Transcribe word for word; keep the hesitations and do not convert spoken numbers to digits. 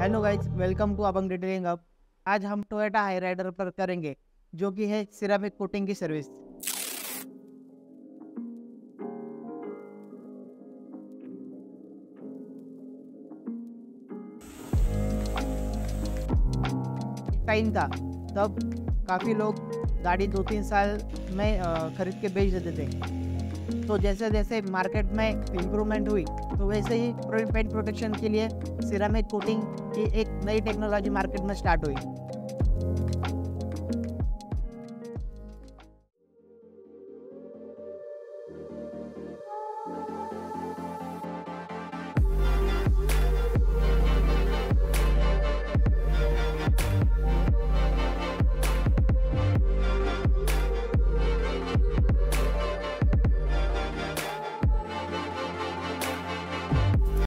Hello guys, welcome to Abang detailing hub. आज हम Toyota high rider पर करेंगे, जो कि है सिरेमिक कोटिंग की सर्विस। टाइम था तब काफ़ी लोग गाड़ी दो तीन साल में अ, खरीद के बेच देते थे। तो जैसे जैसे मार्केट में इम्प्रूवमेंट हुई, तो वैसे ही पेंट प्रोटेक्शन के लिए सिरेमिक कोटिंग की एक नई टेक्नोलॉजी मार्केट में स्टार्ट हुई।